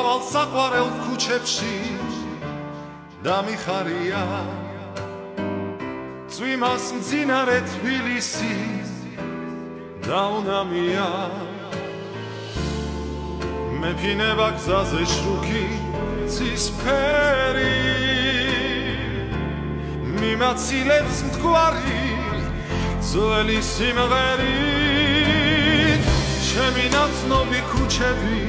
წავალ საყვარელ ქუჩებში და მიხარია წვიმას მძინარე თბილისი დაუნამია მეფინება გზაზე შრუქი ცისფერი მიმაცილებს მტკვარი ძველი სიმღერით ჩემი ნაცნობი ქუჩები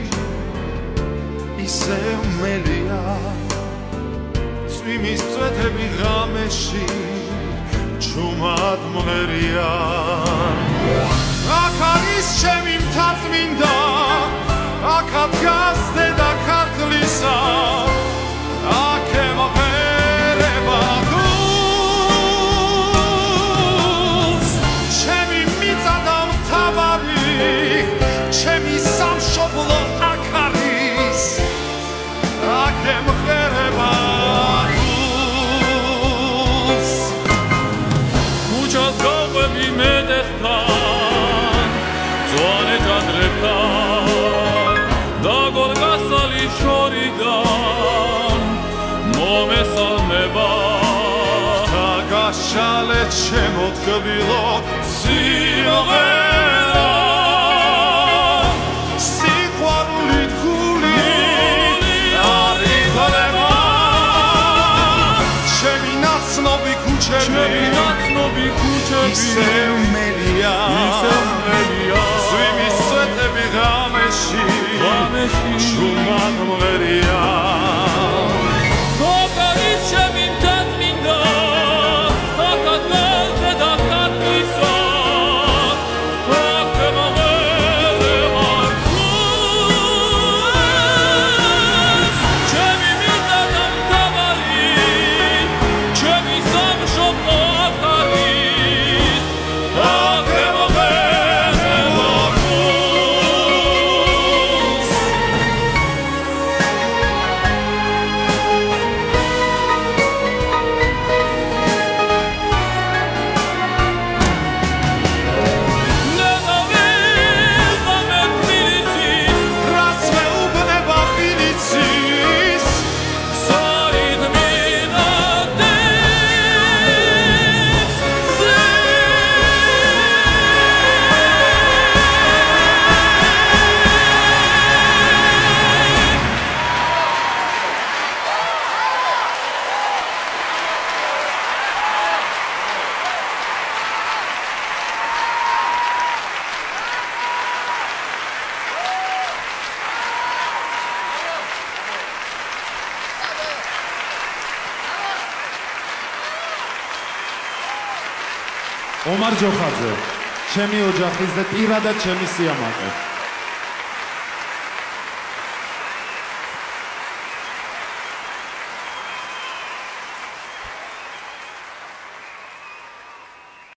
ისევ მელია წვიმის წვეთები ღამეში ჩუმად მღერია აქ არის ჩემი მთაწმინდა აქ დგას დედა ქართლისა აქ ემღერება გულს ჩემი მიწა და მთავარი ჩემი სამშობლო აქ არის აქ ემღერება გულს ქუჩას გავყვები მეტეხთან მწვანე ჭადრებთან და გოლგასალი შორიდან მომესალმება და გაშალე ჩემო თბილო სიმღერა სიყვარულით გული არიღრება ჩემი ნაცნობი ქუჩები ისევ მელია წვიმის წვეთები ღამეში ჩუმად მღერია აქ არის ჩემი მთაწმინდა აქ დგას დედა ქართლისა აქ ემღერება გულს ჩემი მიწა და მთავარი ჩემი სამშობლო აქ არის აქ ემღერება გულს ომარ ჯოხაძე, ჩემი ოჯახის და პირადად ჩემი სიამაყე.